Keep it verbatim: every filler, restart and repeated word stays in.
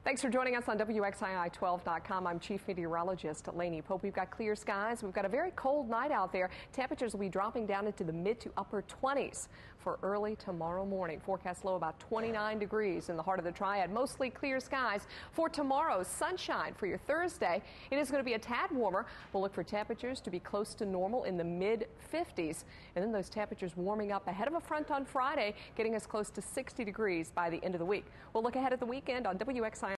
Thanks for joining us on W X I I twelve dot com. I'm Chief Meteorologist Lainey Pope. We've got clear skies. We've got a very cold night out there. Temperatures will be dropping down into the mid to upper twenties for early tomorrow morning. Forecast low about twenty-nine degrees in the heart of the Triad. Mostly clear skies for tomorrow. Sunshine for your Thursday. It is going to be a tad warmer. We'll look for temperatures to be close to normal in the mid fifties. And then those temperatures warming up ahead of a front on Friday, getting us close to sixty degrees by the end of the week. We'll look ahead at the weekend on W X I I.